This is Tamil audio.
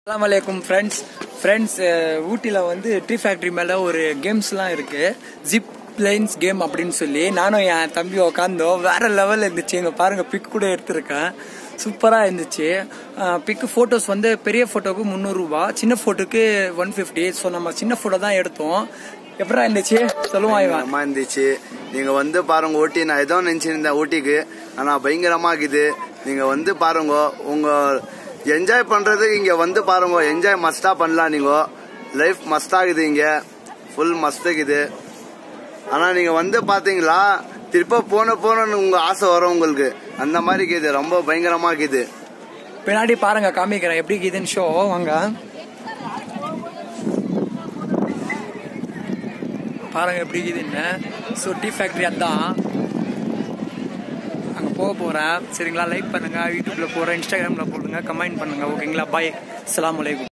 अस्सलाम वालेकुम फ्रेंड्स ஊட்டில வந்து ட்ரீ ஃபேக்டரி மேல ஒரு கேம்ஸ்லாம் இருக்கு. ஜிப் லைன்ஸ் கேம் அப்படின்னு சொல்லி நானும் என் தம்பி உட்காந்தோம். வேற லெவல்ல இருந்துச்சு. இங்க பாருங்க பிக் கூட எடுத்திருக்கேன். சூப்பரா இருந்துச்சு. பிக் போட்டோஸ் வந்து பெரிய போட்டோக்கு 300 ரூபாய், சின்ன போட்டோக்கு 150. ஸோ நம்ம சின்ன போட்டோ தான் எடுத்தோம். எப்படா இருந்துச்சு சொல்லுவாங்க. இருந்துச்சு. நீங்க வந்து பாருங்க ஊட்டி. நான் ஏதோ நினைச்சிருந்தேன் ஊட்டிக்கு, ஆனா பயங்கரமா இருக்குது. நீங்க வந்து பாருங்க, உங்க என்ஜாய் பண்றதுக்கு இங்க வந்து பாருங்க. என்ஜாய் மஸ்டா பண்ணலாம். நீங்க லைஃப் மஸ்டா இருக்குது, இங்க ஃபுல் மஸ்ட் இருக்குது. ஆனா நீங்க வந்து பாத்தீங்களா, திருப்ப போன உங்க ஆசை வரும் உங்களுக்கு. அந்த மாதிரி இருக்குது, ரொம்ப பயங்கரமா இருக்குது. பின்னாடி பாருங்க, காமிக்கிறேன் எப்படி இருக்குதுன்னு ஷோ. வாங்க பாருங்க எப்படி இருக்குதுன்னு. ஸோ டீ ஃபேக்டரி அதான் அங்கே போக போகிறேன். சரிங்களா, லைக் பண்ணுங்க, யூடியூப்ல போகிறேன், இன்ஸ்டாகிராமில் போடுங்க, கமெண்ட் பண்ணுங்க. ஓகேங்களா, பாய், அஸ்ஸலாமு அலைக்கும்.